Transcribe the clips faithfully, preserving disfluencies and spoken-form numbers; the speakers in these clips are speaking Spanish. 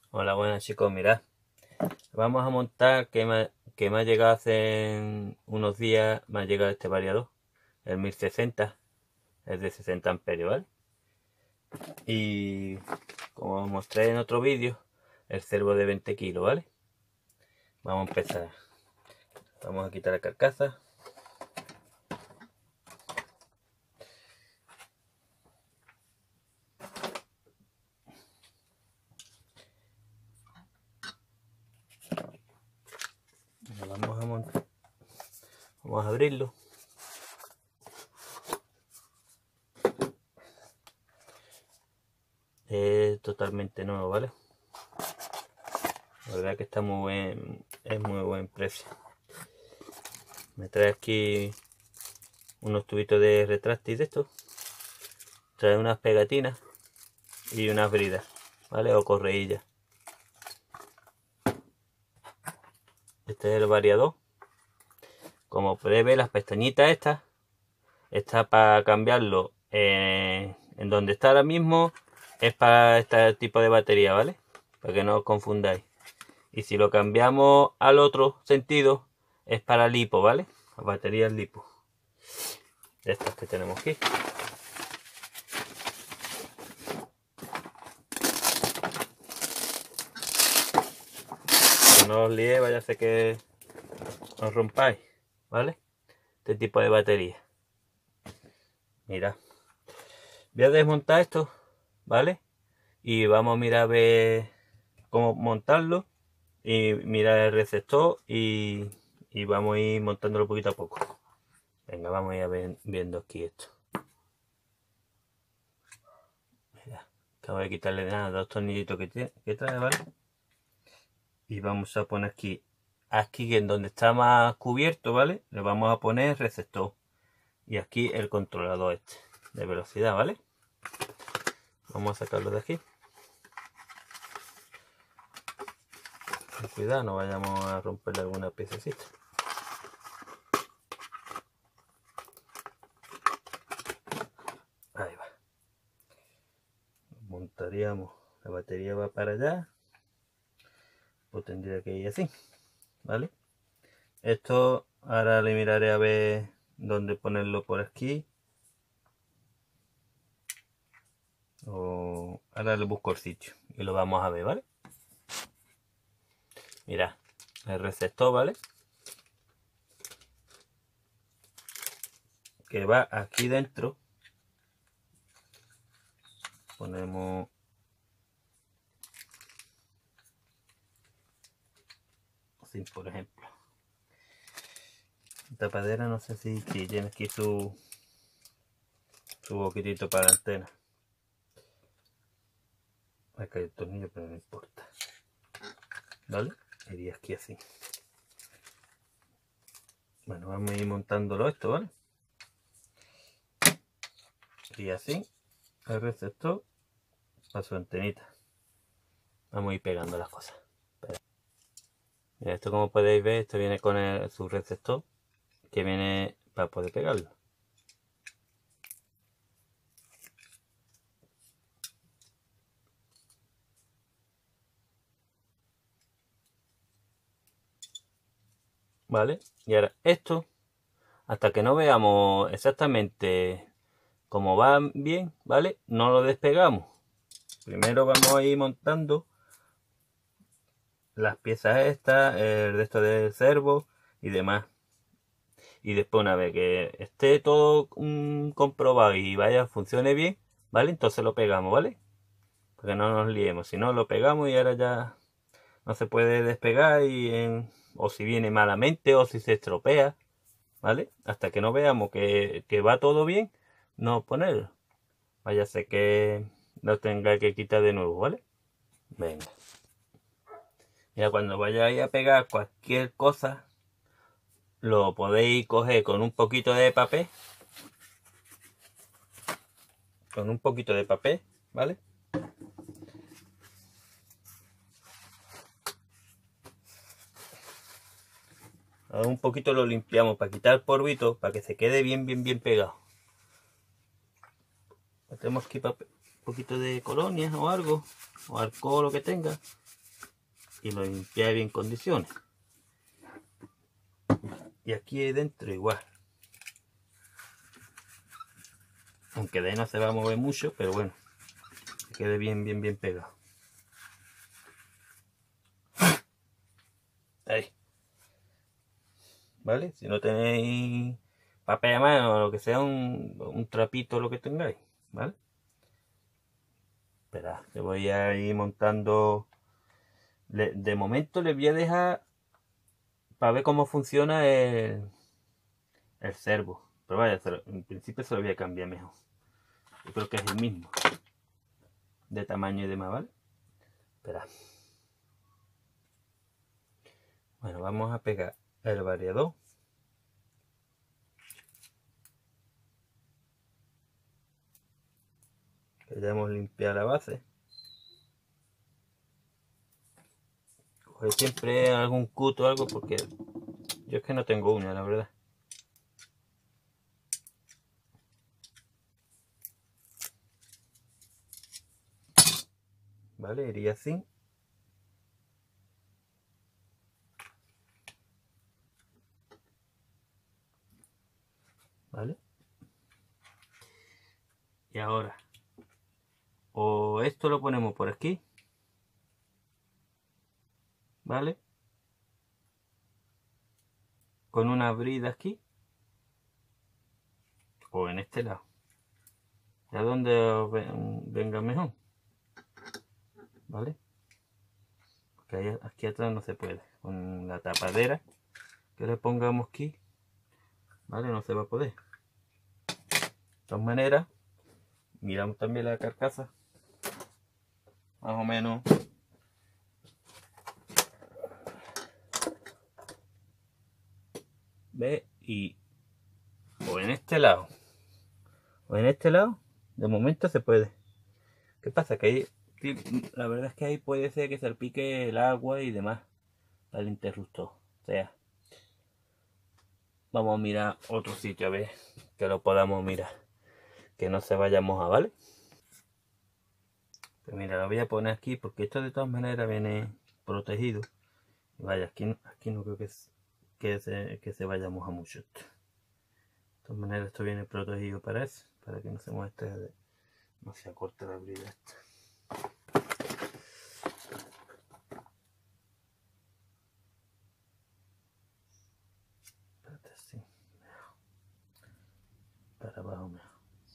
Hola, buenas chicos, mirad, vamos a montar que me, que me ha llegado hace unos días, me ha llegado este variador, el mil sesenta, es de sesenta amperios, ¿vale? Y como os mostré en otro vídeo, el servo de veinte kilos, ¿vale? Vamos a empezar, vamos a quitar la carcasa. Vamos a montar, vamos a abrirlo. Es totalmente nuevo, ¿vale? La verdad que está muy buen, es muy buen precio. Me trae aquí unos tubitos de retráctil de estos. Trae unas pegatinas y unas bridas, ¿vale? O correillas. Este es el variador. Como podéis ver, las pestañitas estas está para cambiarlo eh, en donde está ahora mismo. Es para este tipo de batería, ¿vale? Para que no os confundáis. Y si lo cambiamos al otro sentido, es para lipo, ¿vale? Las baterías lipo. Estas que tenemos aquí. Que no os liéis, vaya a ser que os rompáis, ¿vale? Este tipo de batería. Mira. Voy a desmontar esto, ¿vale? Y vamos a mirar a ver cómo montarlo. Y mirar el receptor y, y vamos a ir montándolo poquito a poco. Venga, vamos a ir a ver, viendo aquí esto. Mira, acabo de quitarle nada, dos tornillitos que, tiene, que trae, ¿vale? Y vamos a poner aquí, aquí en donde está más cubierto, ¿vale? Le vamos a poner el receptor. Y aquí el controlador este de velocidad, ¿vale? Vamos a sacarlo de aquí. Con cuidado, no vayamos a romperle alguna piececita. Ahí va. Montaríamos, la batería va para allá. Pues tendría que ir así, ¿vale? Esto ahora le miraré a ver dónde ponerlo por aquí. O ahora le busco el sitio y lo vamos a ver, ¿vale? Mirad, el receptor, ¿vale? Que va aquí dentro. Ponemos así, por ejemplo. Tapadera, no sé si, si tiene aquí su su boquitito para la antena. Acá hay el tornillo, pero no importa, ¿vale? Iría aquí así. Bueno, vamos a ir montándolo esto, ¿vale? Y así el receptor a su antenita. Vamos a ir pegando las cosas. Mira, esto como podéis ver, esto viene con el, su receptor que viene para poder pegarlo. ¿Vale? Y ahora esto, hasta que no veamos exactamente cómo va bien, ¿vale? No lo despegamos. Primero vamos a ir montando las piezas estas, el resto del servo y demás. Y después, una vez que esté todo um, comprobado y vaya, funcione bien, ¿vale? Entonces lo pegamos, ¿vale? Para que no nos liemos. Si no, lo pegamos y ahora ya no se puede despegar y en, o si viene malamente o si se estropea, ¿vale? Hasta que no veamos que, que va todo bien, no ponerlo. Vaya a ser que lo tenga que quitar de nuevo, ¿vale? Venga. Ya cuando vayáis a pegar cualquier cosa, lo podéis coger con un poquito de papel. Con un poquito de papel, ¿vale? Ahora un poquito lo limpiamos para quitar el polvito, para que se quede bien, bien, bien pegado. Tenemos aquí papel, un poquito de colonia o algo, o alcohol, lo que tenga. y lo limpiáis en condiciones. Y aquí dentro igual. Aunque de ahí no se va a mover mucho, pero bueno, que quede bien, bien, bien pegado. Ahí. ¿Vale? Si no tenéis papel a mano o lo que sea, un, un trapito, lo que tengáis, ¿vale? Espera, que voy a ir montando. Le, de momento les voy a dejar para ver cómo funciona el, el servo. Pero vaya, en principio se lo voy a cambiar mejor. Yo creo que es el mismo. De tamaño y demás, ¿vale? Espera. Bueno, vamos a pegar el variador. Que ya hemos limpiado la base. Coge siempre algún cut o algo porque yo es que no tengo una, la verdad. Vale, iría así. ¿Vale? Y ahora, o esto lo ponemos por aquí, ¿vale? Con una brida aquí, o en este lado, ya donde venga mejor, ¿vale? Porque ahí, aquí atrás no se puede, con la tapadera que le pongamos aquí, ¿vale? No se va a poder. De todas maneras, miramos también la carcasa, más o menos. ¿Ve? Y o en este lado o en este lado, de momento se puede. ¿Qué pasa? Que ahí, la verdad es que ahí puede ser que salpique el agua y demás al interruptor. O sea, vamos a mirar otro sitio a ver que lo podamos mirar, que no se vaya a mojar, ¿vale? Pues mira, lo voy a poner aquí porque esto de todas maneras viene protegido. Vaya, aquí, aquí no creo que, que, se, que se vaya a mojar mucho esto. De todas maneras esto viene protegido para eso, para que no se muestre, no se acorte la brida esta. Espérate, así. Para abajo mejor.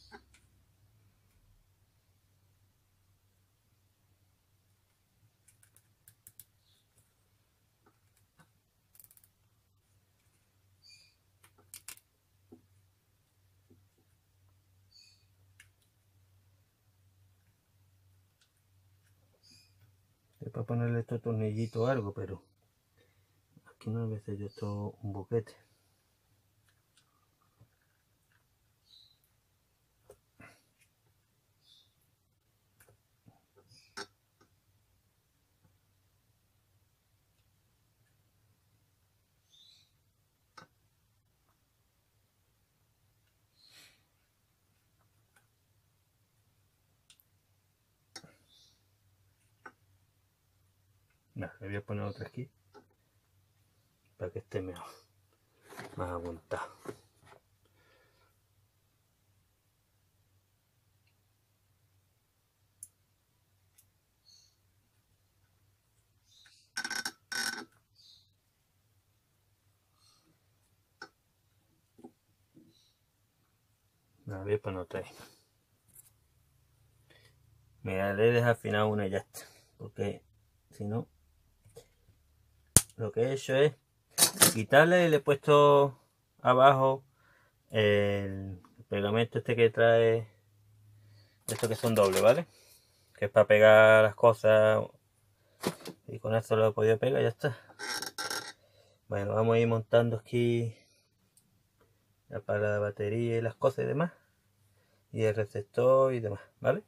Es para ponerle estos tornillitos o algo, pero aquí no debe ser yo esto un boquete. No, le voy a poner otra aquí para que esté mejor, más aguantado. No, voy a poner otra ahí. Mira, le he desafinado una y ya está, porque si no, lo que he hecho es quitarle y le he puesto abajo el pegamento este que trae, estos que son dobles, ¿vale? Que es para pegar las cosas, y con eso lo he podido pegar y ya está. Bueno, vamos a ir montando aquí para la batería y las cosas y demás, y el receptor y demás, ¿vale?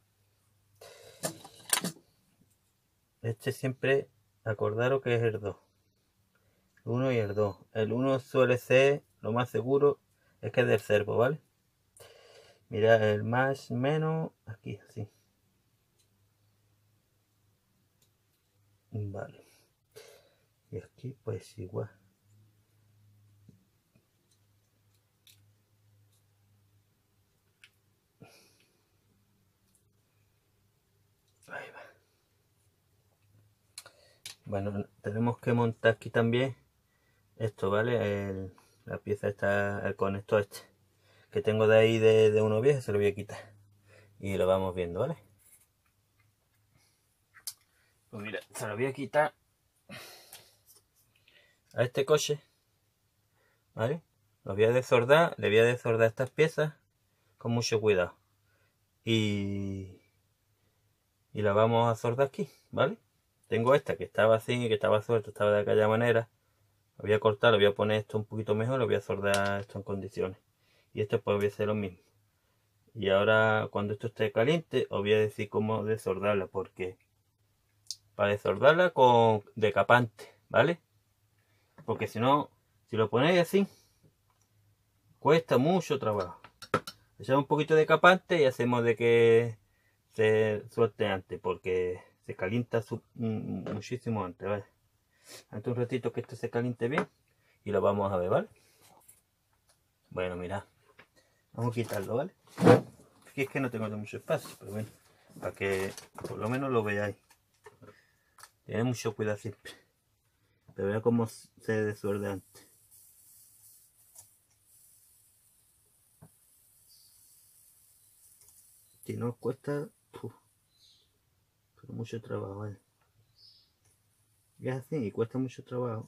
Este siempre, acordaros que es el dos, el uno y el dos. El uno suele ser, lo más seguro es que es del servo, ¿vale? Mira, el más menos aquí, así. Vale. Y aquí pues igual. Ahí va. Bueno, tenemos que montar aquí también esto, ¿vale? El, la pieza está, el conector este que tengo de ahí de, de uno viejo, se lo voy a quitar y lo vamos viendo, ¿vale? Pues mira, se lo voy a quitar a este coche, ¿vale? Lo voy a desordar, le voy a desordar estas piezas con mucho cuidado y, y la vamos a sordar aquí, ¿vale? Tengo esta que estaba así, que estaba suelta, estaba de aquella manera. Lo voy a cortar, lo voy a poner esto un poquito mejor, lo voy a soldar esto en condiciones. Y esto pues voy a hacer lo mismo. Y ahora cuando esto esté caliente os voy a decir cómo desordarla, porque para desordarla con decapante, ¿vale? Porque si no, si lo ponéis así, cuesta mucho trabajo. Echamos un poquito de decapante y hacemos de que se suelte antes, porque se calienta su, muchísimo antes, ¿vale? Antes un ratito que esto se caliente bien y lo vamos a ver, ¿vale? Bueno, mirad, vamos a quitarlo, ¿vale? Aquí es que no tengo mucho espacio, pero bueno, para que por lo menos lo veáis. Tened mucho cuidado siempre. Pero vean cómo se desuelve antes. Si no cuesta, uf, pero mucho trabajo, ¿vale? Y es así, y cuesta mucho trabajo.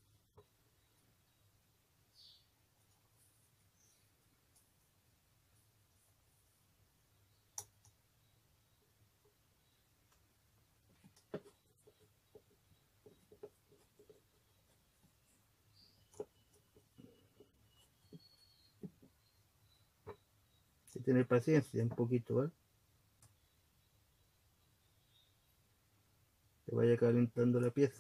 Hay que tener paciencia un poquito, ¿vale? Que vaya calentando la pieza.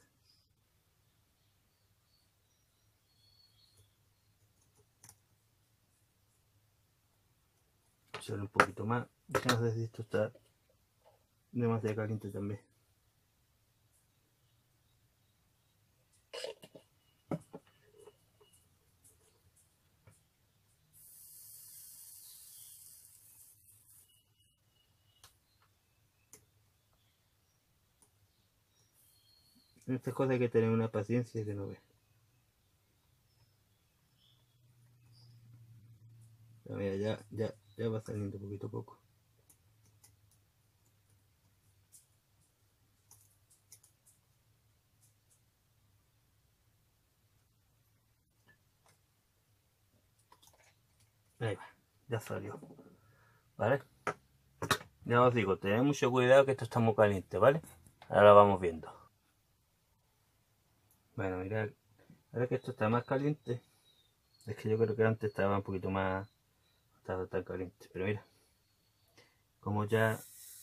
Echarle un poquito más. No sé si esto está demasiado caliente también. En estas cosas hay que tener una paciencia que no ve. Mira, ya, ya, ya va saliendo poquito a poco. Ahí va, ya salió. ¿Vale? Ya os digo, tened mucho cuidado que esto está muy caliente, ¿vale? Ahora vamos viendo. Bueno, mirad, ahora que esto está más caliente, es que yo creo que antes estaba un poquito más, no estaba tan caliente, pero mira, como ya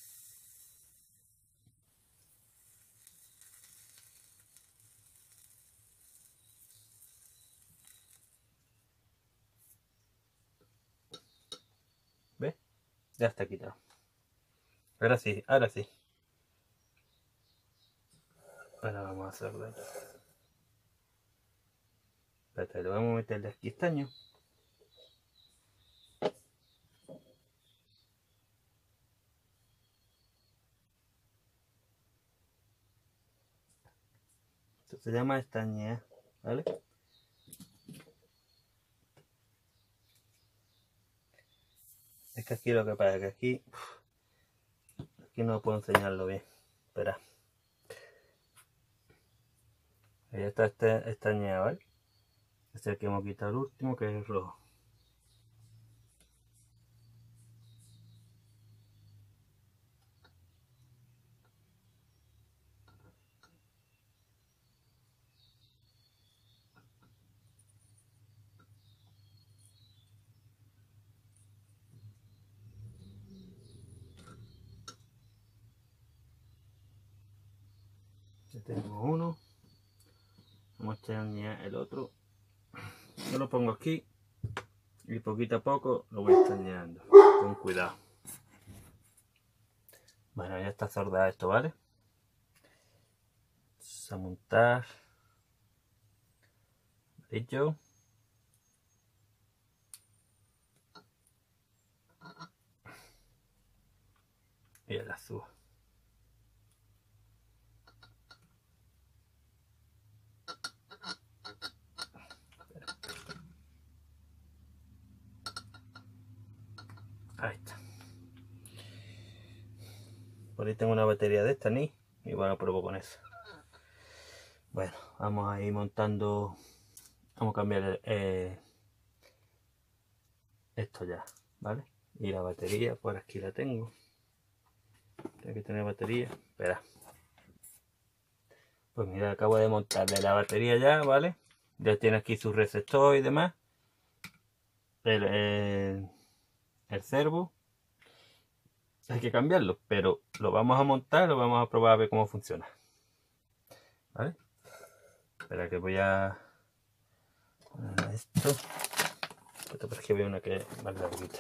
¿ves? Ya está quitado. Ahora sí, ahora sí. Ahora vamos a hacerlo. Espérate, le vamos a meterle aquí estaño. Esto se llama estañea, ¿vale? Es que aquí lo que pasa es que aquí, aquí no puedo enseñarlo bien. Espera. Ahí está este estañea, ¿vale? Este es el que hemos quitado el último, que es el rojo. Ya tenemos uno. Vamos a estañear el otro. Yo lo pongo aquí y poquito a poco lo voy estañeando. Con cuidado. Bueno, ya está soldado esto, ¿vale? Vamos a montar. amarillo. Y el azul. Ahí está. Por ahí tengo una batería de esta ni y bueno, pruebo con eso. Bueno, vamos a ir montando. Vamos a cambiar eh, esto ya, ¿vale? Y la batería, por aquí la tengo. Tiene que tener batería. Espera. Pues mira, acabo de montarle la batería ya, ¿vale? Ya tiene aquí su receptor y demás. El, el, el servo. Hay que cambiarlo, pero lo vamos a montar, lo vamos a probar a ver cómo funciona. ¿Vale? Espera que voy a poner esto. Esto por aquí veo una que es más larguita.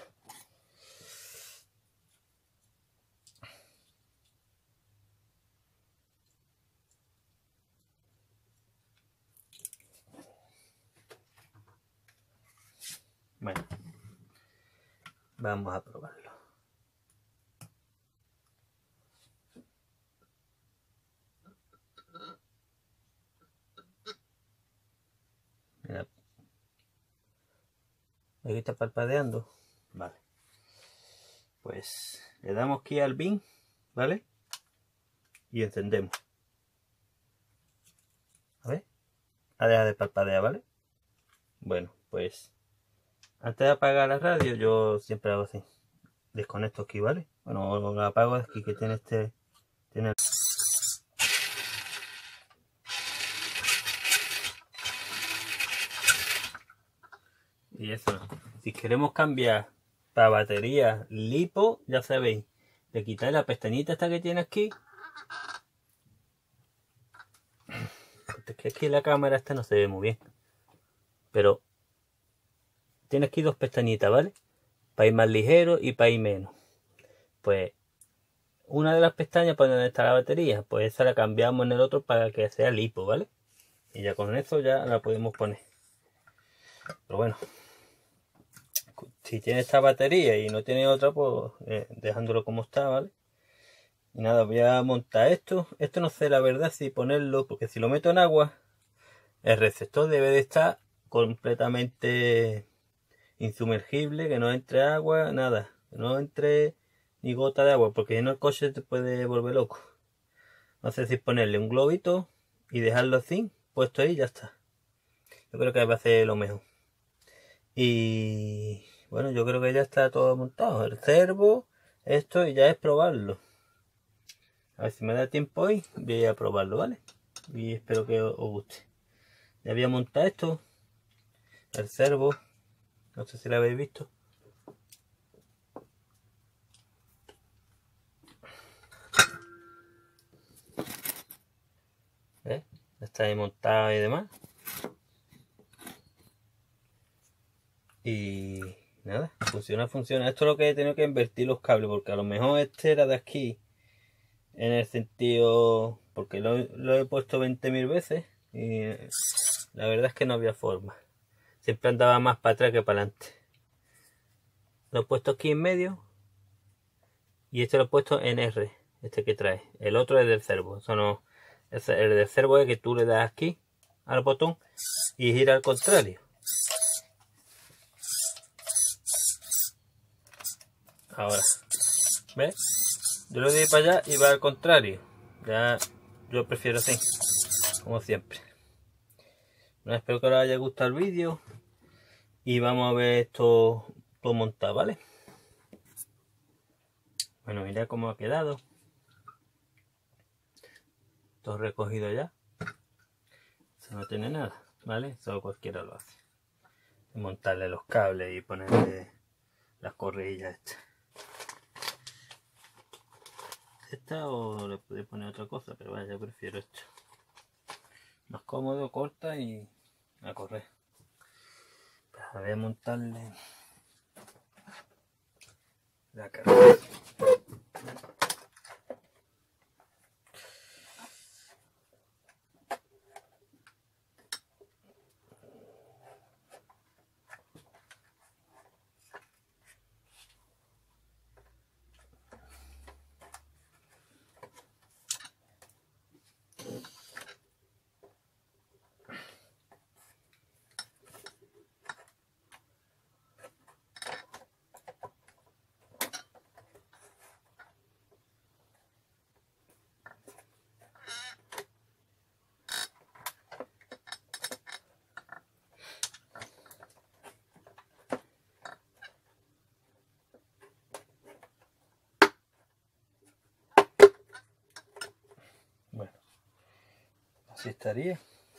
Bueno, vamos a probarlo. Mira, aquí está parpadeando. Vale. Pues le damos aquí al bin, ¿vale? Y encendemos. A ver. A dejar de parpadear, ¿vale? Bueno, pues antes de apagar la radio, yo siempre hago así. Desconecto aquí, ¿vale? Bueno, lo apago aquí que tiene este. Tiene... Y eso. Si queremos cambiar para batería lipo, ya sabéis, le quitáis la pestañita esta que tiene aquí. Es que aquí la cámara esta no se ve muy bien. Pero tiene aquí dos pestañitas, ¿vale? Para ir más ligero y para ir menos. Pues una de las pestañas para donde está la batería, pues esa la cambiamos en el otro para que sea lipo, ¿vale? Y ya con eso ya la podemos poner. Pero bueno, si tiene esta batería y no tiene otra, pues eh, dejándolo como está, ¿vale? Y nada, voy a montar esto. Esto no sé la verdad si ponerlo, porque si lo meto en agua, el receptor debe de estar completamente insumergible, que no entre agua, nada, que no entre ni gota de agua, porque si no el coche te puede volver loco. No sé si ponerle un globito y dejarlo así, puesto ahí y ya está. Yo creo que va a ser lo mejor. Y bueno, yo creo que ya está todo montado. El servo, esto, y ya es probarlo. A ver si me da tiempo hoy, voy a probarlo, ¿vale? Y espero que os guste. Ya voy a montar esto. El servo. No sé si lo habéis visto. ¿Eh? Está ahí montado y demás. Y nada, funciona, funciona. Esto es lo que he tenido que invertir los cables, porque a lo mejor este era de aquí. En el sentido, porque lo, lo he puesto veinte mil veces y la verdad es que no había forma. Siempre andaba más para atrás que para adelante. Lo he puesto aquí en medio y este lo he puesto en R, este que trae. El otro es del servo. Eso no, el del servo es que tú le das aquí al botón y gira al contrario. Ahora, ¿ves? Yo lo di para allá y va al contrario. Ya yo prefiero así, como siempre. Bueno, espero que os haya gustado el vídeo y vamos a ver esto todo montado, ¿vale? Bueno, mira cómo ha quedado. Todo recogido ya. Eso no tiene nada, ¿vale? Solo cualquiera lo hace. Montarle los cables y ponerle las correillas estas. Esta o le podéis poner otra cosa, pero vaya, yo prefiero esto. Más cómodo, corta y a correr. Pues voy a montarle la carga. Así estaría.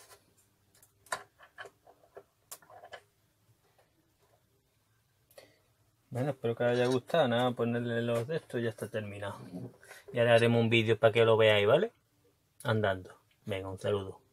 Bueno, espero que os haya gustado. Nada, ponerle los de estos y ya está terminado. Y ahora haremos un vídeo para que lo veáis, ¿vale? Andando. Venga, un saludo.